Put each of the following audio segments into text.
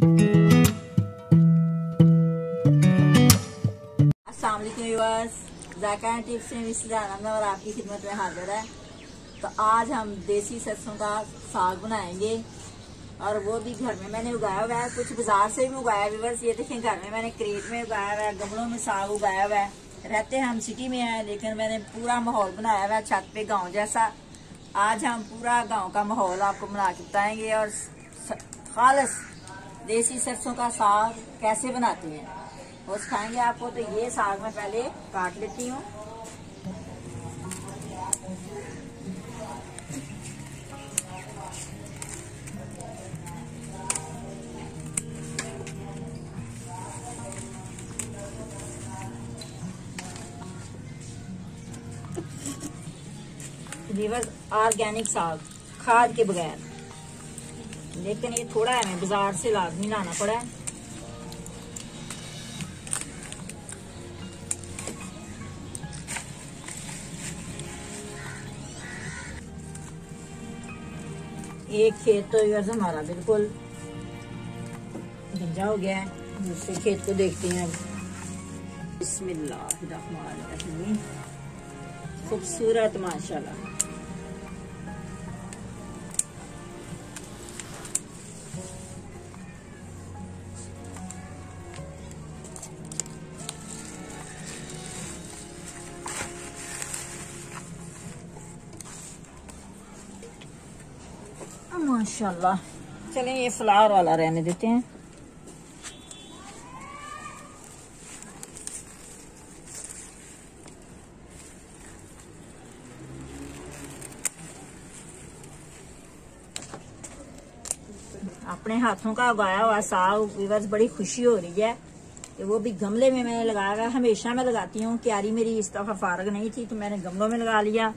अस्सलाम वालेकुम viewers, Zayka tips में मिसेस आनंद और आपकी खिदमत में हाजिर है। तो आज हम देसी सरसों का साग बनाएंगे और वो भी घर में मैंने उगाया हुआ है। कुछ बाजार से भी उगाया है व्यूअर्स। ये देखें, घर में मैंने क्रेट में उगाया हुआ है, गमलों में साग उगाया हुआ है। रहते हम सिटी में हैं, लेकिन मैंने पूरा माहौल बनाया हुआ है छत पे, गाँव जैसा। आज हम पूरा गाँव का माहौल आपको बना के बताएंगे और खालिस देसी सरसों का साग कैसे बनाते हैं वो सिखाएंगे आपको। तो ये साग मैं पहले काट लेती हूँ। वीवर्स, ऑर्गेनिक साग, खाद के बगैर, लेकिन ये थोड़ा हमें बाजार से लाजमी लाना पड़ा है। एक खेत तो वीवर्स हमारा बिल्कुल गंजा हो गया है, दूसरे खेत को देखते हैं। बिस्मिल्लाहिर्रहमानिर्रहीम, खूबसूरत माशाल्लाह। माशाल्लाह। चलें ये फ्लावर वाला रहने देते हैं। अपने हाथों का उगाया हुआ साग व्यूअर्स, बड़ी खुशी हो रही है कि वो भी गमले में मैंने लगाया हुआ। हमेशा मैं लगाती हूँ, क्यारी मेरी इस दफा फारग नहीं थी तो मैंने गमलों में लगा लिया।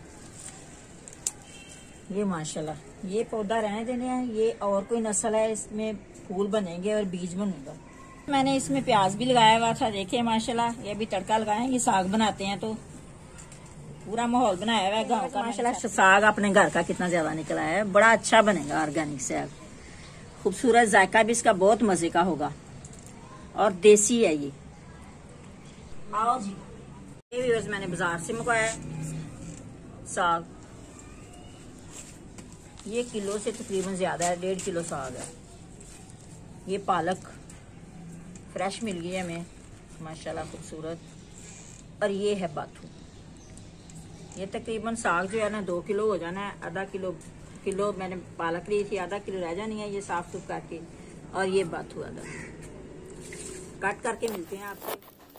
ये माशाल्लाह, ये पौधा रहने देने हैं। ये और कोई नस्ल है, इसमें फूल बनेंगे और बीज बनेगा। मैंने इसमें प्याज भी लगाया हुआ था, देखिए माशाल्लाह। ये भी तड़का लगाएंगे, साग बनाते हैं तो पूरा माहौल बनाया हुआ है गाँव का। माशाल्लाह साग अपने घर का कितना ज्यादा निकला है, बड़ा अच्छा बनेगा ऑर्गेनिक साग, खूबसूरत। जायका भी इसका बहुत मजे का होगा और देसी है ये। आओ जी, ये भी मैंने बाजार से मंगवाया साग। ये किलो से तकरीबन ज्यादा है, 1.5 किलो साग है। ये पालक फ्रेश मिल गई है हमें माशाल्लाह, खूबसूरत। और ये है बाथू। ये तकरीबन साग जो है ना 2 किलो हो जाना है। आधा किलो मैंने पालक ली थी, आधा किलो रह जानी है। ये साफ सुफ करके, और ये बाथू आधा काट करके मिलते हैं आपको।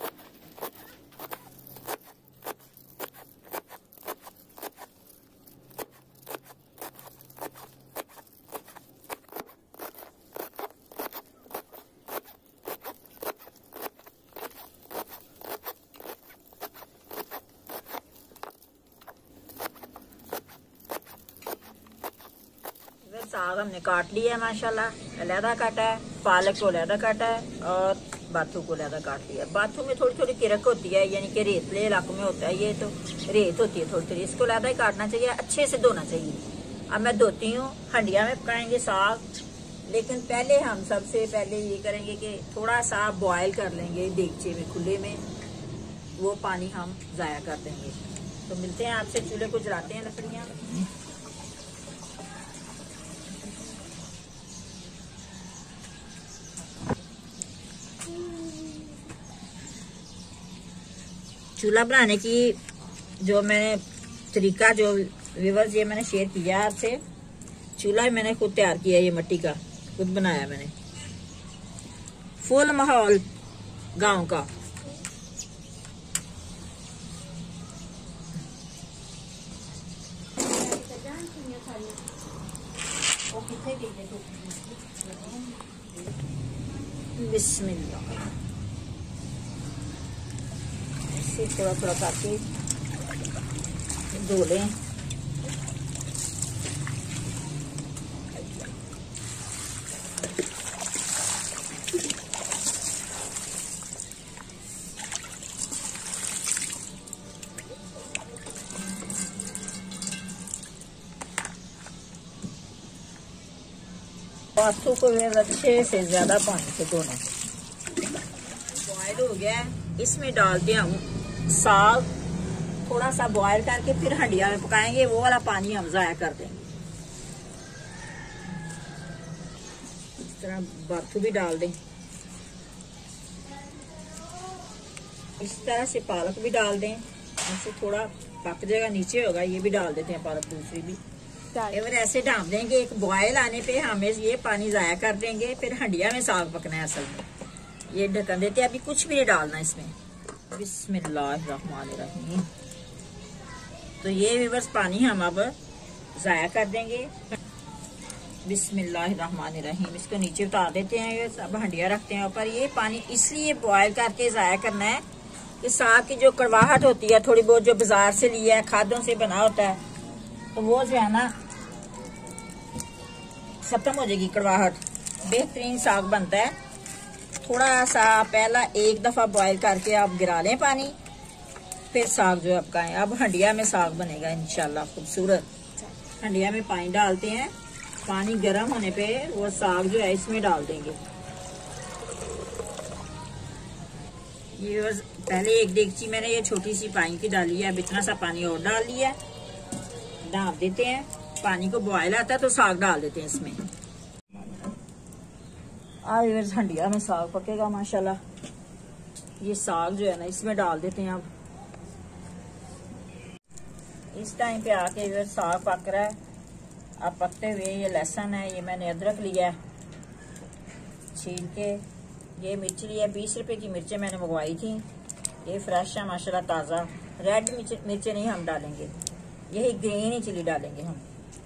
साग हमने काट लिया है माशाल्लाह, अलहदा काटा है। पालक को अलहदा काटा है और बाथू को अलहदा काट लिया। बाथू में थोड़ी थोड़ी किरक होती है, यानी कि रेतले इलाकों में होता है। ये तो रेत होती है थोड़ी थोड़ी, इसको अलहदा ही काटना चाहिए, अच्छे से धोना चाहिए। अब मैं धोती हूँ। हंडिया में पकाएंगे साग, लेकिन पहले हम सबसे पहले ये करेंगे कि थोड़ा सा बॉयल कर लेंगे देगचे में, खुले में। वो पानी हम जाया कर देंगे। तो मिलते हैं आपसे, चूल्हे को जलाते हैं, लकड़ियाँ। चूल्हा बनाने की जो मैंने तरीका, जो व्यूअर्स ये मैंने शेयर किया है आपसे। चूल्हा मैंने खुद तैयार किया, ये मिट्टी का खुद बनाया मैंने। फुल माहौल गांव का। बिस्मिल्लाह, इसे थोड़ा थोड़ा करके धो लें। बाथू को अच्छे से ज्यादा पानी से धोना। बॉयल हो गया है, इसमें डालते हम साग, थोड़ा सा बॉयल करके फिर हंडिया में पकाएंगे, वो वाला पानी हम ज़ाया कर देंगे। इस तरह बाथू भी डाल दें, इस तरह से पालक भी डाल दें, इससे थोड़ा पक जाएगा, नीचे होगा, ये भी डाल देते हैं पालक दूसरी भी। और ऐसे ढाँप देंगे, एक बॉयल आने पे हमें ये पानी ज़ाया कर देंगे, फिर हंडिया में साग पकना है। असल में ये ढक्कन देते हैं, अभी कुछ भी नहीं डालना इसमें। बिस्मिल्लाहिर्रहमानिर्रहीम। तो ये व्यूअर्स पानी हम अब ज़ाया कर देंगे। बिस्मिल्लाहिर्रहमानिर्रहीम। इसको नीचे उतार देते हैं, अब हंडिया रखते हैं ऊपर। ये पानी इसलिए बॉयल करके ज़ाया करना है कि साग की जो कड़वाहट होती है थोड़ी बहुत, जो बाजार से लिया है, खादों से बना होता है, तो वो जो है ना खत्म हो जाएगी कड़वाहट, बेहतरीन साग बनता है। थोड़ा सा पहला एक दफा बॉयल करके आप गिरा लें पानी, फिर साग जो आपका है, अब हंडिया में साग बनेगा इंशाल्लाह खूबसूरत। हंडिया में पानी डालते हैं, पानी गर्म होने पे वो साग जो है इसमें डाल देंगे। ये पहले एक देगची मैंने ये छोटी सी पानी की डाली है, अब इतना सा पानी और डाल लिया, ढाँप देते हैं। पानी को बॉयल आता है तो साग डाल देते हैं इसमें। आज हंडिया में साग पकेगा माशाल्लाह। ये साग जो है ना इसमें डाल देते हैं। अब इस टाइम पे आके साग पक रहा है। अब पकते हुए ये लहसुन है, ये मैंने अदरक लिया है छील के, ये मिर्च लिया, 20 रुपए की मिर्चें मैंने मंगवाई थी, ये फ्रेश है माशाल्लाह ताज़ा। रेड मिर्चें नहीं हम डालेंगे, यही ग्रीन ही चिली डालेंगे हम।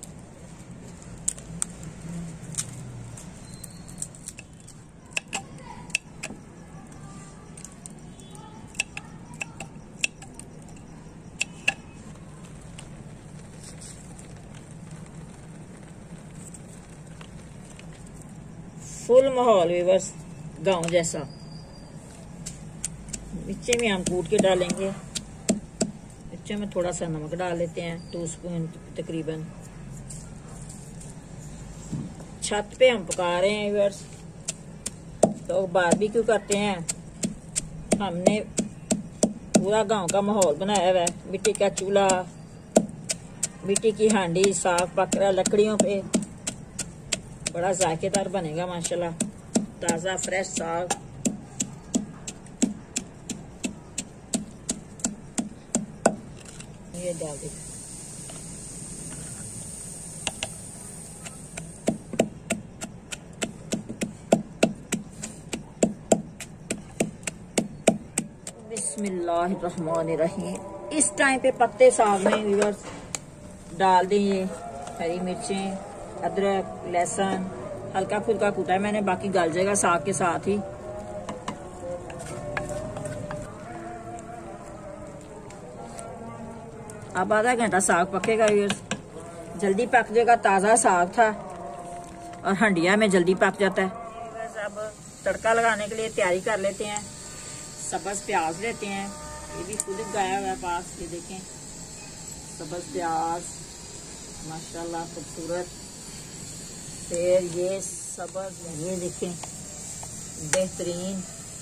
फुल माहौल भी बस गांव जैसा। मिर्चे में हम कूट के डालेंगे, मिर्चे में थोड़ा सा नमक डाल लेते हैं, 2 स्पून तकरीबन। छत पे हम पका रहे हैं व्यूअर्स, तो बारबेक्यू करते हैं। हमने पूरा गांव का माहौल बनाया हुआ है, मिट्टी का चूल्हा, मिट्टी की हांडी, साग पक रहा लकड़ियों पे, बड़ा जायकेदार बनेगा माशाल्लाह, ताज़ा फ्रेश साग। ये डाल दे। बिस्मिल्लाहिर्रहमानिर्रहीम। इस टाइम पे पत्ते साग में व्यूअर्स डाल दें ये हरी मिर्चें, अदरक, लहसुन, हल्का फुल्का कूटा है मैंने, बाकी गल जाएगा साग के साथ ही। अब आधा घंटा साग पकेगा, जल्दी पक जाएगा, ताज़ा साग था और हंडिया में जल्दी पक जाता है। अब तड़का लगाने के लिए तैयारी कर लेते हैं। सब्ज़ प्याज लेते हैं, ये भी खुद उगाया हुआ है पास, ये देखें सब्ज़ प्याज माशाल्लाह खूबसूरत। फिर ये सब्ज़, ये देखें बेहतरीन।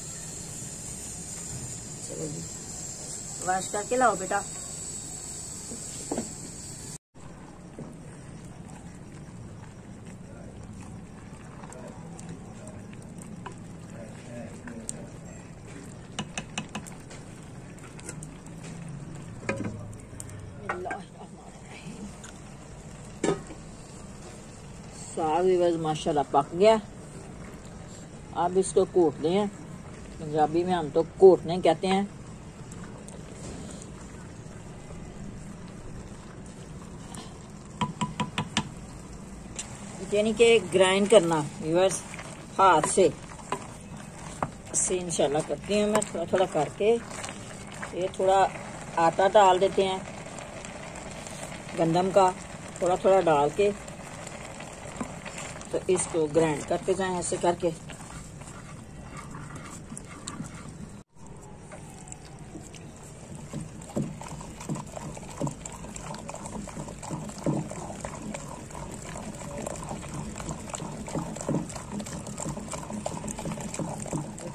चलो जी वाश करके लाओ बेटा। साग भी बस माशाल्लाह पक गया। अब इसको कोटते हैं, पंजाबी में हम तो कोटने कहते हैं। यानी कि ग्राइंड करना व्यूअर्स हाथ से इंशाल्लाह करती हूँ मैं, थोड़ा थोड़ा करके। ये थोड़ा आटा डाल देते हैं गंदम का, थोड़ा थोड़ा डाल के, तो इसको ग्राइंड करते जाएं ऐसे करके।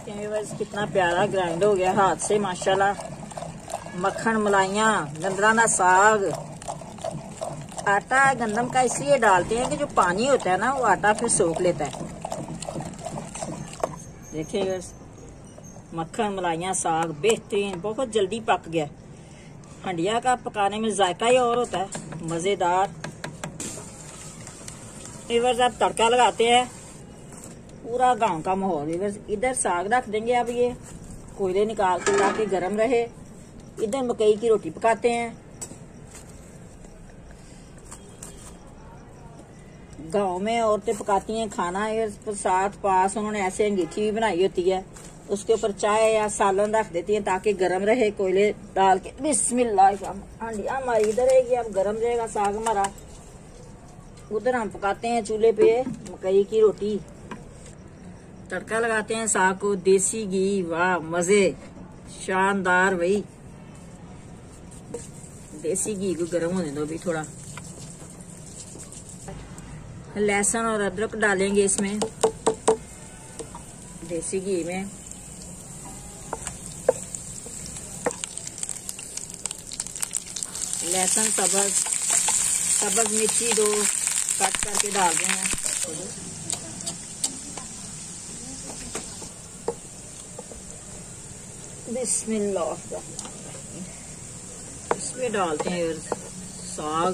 सकते हैं व्यूअर्स, कितना प्यारा ग्राइंड हो गया हाथ से माशाल्लाह। मक्खन, मलाइयाँ, गंदराना साग। आटा गंदम का इसलिए डालते हैं कि जो पानी होता है ना वो आटा फिर सोख लेता है। देखिए व्यूअर्स, मक्खन, मलाइयाँ, साग बेहतरीन, बहुत जल्दी पक गया। हंडिया का पकाने में जायका ही और होता है, मजेदार। व्यूअर्स अब तड़का लगाते हैं। पूरा गांव का माहौल। व्यूअर्स इधर साग रख देंगे, अब ये कोयले निकाल के ताकि गर्म रहे। इधर मकई की रोटी पकाते हैं। गांव में औरतें पकाती हैं खाना, साथ पास उन्होंने ऐसे अंगीठी भी बनाई होती है, उसके ऊपर चाय या सालन रख देती हैं ताकि गर्म रहे। कोयले डाल के बिस्मिल्लाह, हांडिया हमारी इधर है कि अब गर्म रहेगा साग हमारा। उधर हम पकाते हैं चूल्हे पे मकई की रोटी। तड़का लगाते हैं साग को, देसी घी, वाह मजे, शानदार। भाई देसी घी को गर्म होने दो भी थोड़ा। लहसुन और अदरक डालेंगे इसमें देसी घी में। लहसुन, सब्ज मिर्ची 2 कट करके डाल रहे हैं। बिस्मिल्लाह, इसमें डालते हैं साग।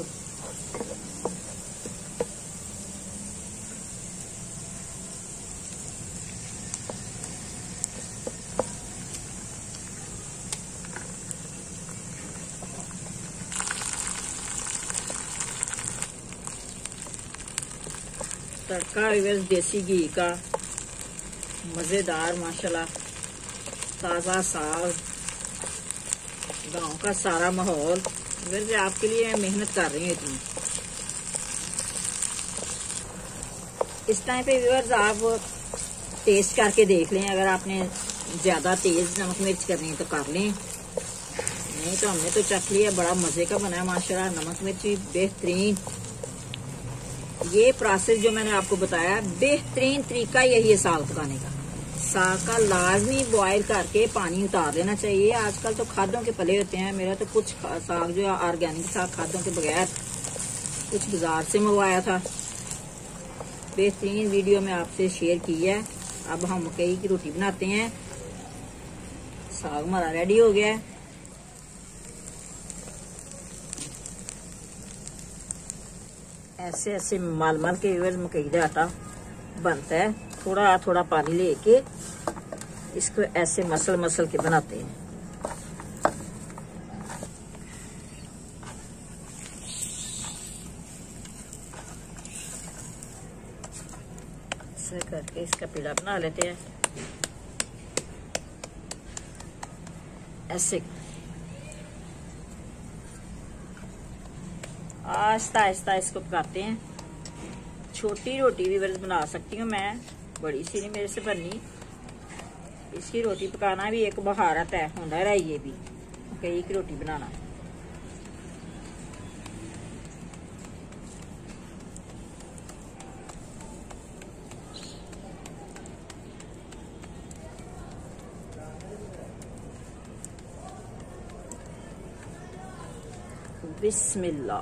तड़का देसी घी का मजेदार माशाल्लाह। ताजा साग, गांव का सारा माहौल। वैसे आपके लिए मैं मेहनत कर रही हूँ इतनी। इस टाइम पे व्यूअर्स आप टेस्ट करके देख लें, अगर आपने ज्यादा तेज नमक मिर्च करनी है तो कर लें, नहीं तो हमने तो चख लिया। बड़ा मजे का बना है माशाल्लाह, नमक मिर्च भी बेहतरीन। ये प्रोसेस जो मैंने आपको बताया, बेहतरीन तरीका यही है साग पकाने का। साग का लाजमी बॉयल करके पानी उतार लेना चाहिए। आजकल तो खादों के पले होते हैं। मेरा तो कुछ साग जो ऑर्गेनिक साग खादों के बगैर कुछ बाजार से मंगवाया था। बेहतरीन वीडियो में आपसे शेयर की है। अब हम मकई की रोटी बनाते हैं। साग हमारा रेडी हो गया है। ऐसे ऐसे मल मल के मकई का आटा बनता है। थोड़ा थोड़ा पानी लेके इसको ऐसे मसल के बनाते हैं। ऐसे करके इसका पीड़ा बना लेते हैं। ऐसे आहिस्ता आहिस्ता इसको पकाते हैं। छोटी रोटी भी बना सकती हूँ मैं, बड़ी सी नहीं मेरे से बननी। इसकी रोटी पकाना भी एक महारत है, हुनर है ये भी, मकई की रोटी बनाना। बिस्मिल्लाह,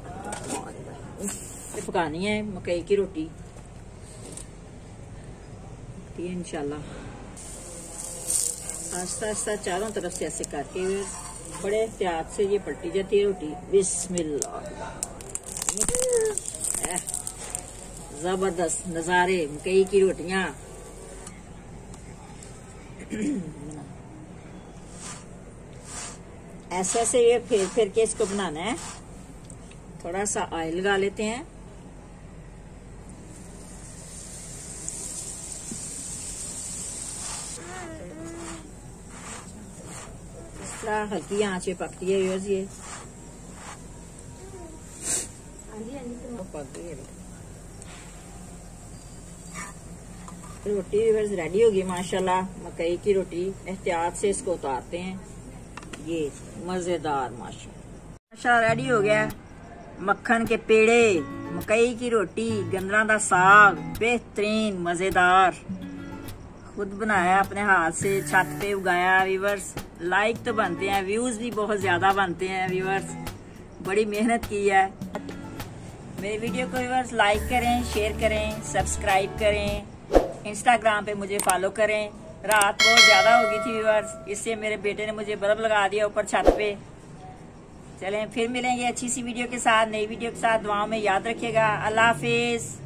पकानी है मकई की रोटी इंशाल्लाह। आस्ता आस्ता चारों तरफ से ऐसे करके बड़े एहतियात से ये पलटी जाती है रोटी। बिस्मिल्लाह, जबरदस्त नजारे मकई की रोटियां। ऐसे ऐसे ये फिर के इसको बनाना है। थोड़ा सा ऑयल लगा लेते हैं। हल्की आंच पे पकती है ये रोटी रेडी होगी माशाल्लाह। मकई की रोटी एहतियात से इसको उतारते हैं। ये मजेदार माशाल्लाह रेडी हो गया। मक्खन के पेड़े, मकई की रोटी, गंदरा दा साग, बेहतरीन मजेदार। खुद बनाया अपने हाथ से, छत पे उगाया व्यूअर्स। लाइक तो बनते हैं, व्यूज भी बहुत ज्यादा बनते हैं व्यूअर्स, बड़ी मेहनत की है। मेरे वीडियो को व्यूअर्स लाइक करें, शेयर करें, सब्सक्राइब करें, इंस्टाग्राम पे मुझे फॉलो करें। रात बहुत ज्यादा हो गई थी व्यूअर्स, इससे मेरे बेटे ने मुझे बल्ब लगा दिया ऊपर छत पे। चलें फिर मिलेंगे अच्छी सी वीडियो के साथ, नई वीडियो के साथ। दुआओं में याद रखिएगा। अल्लाह हाफिज।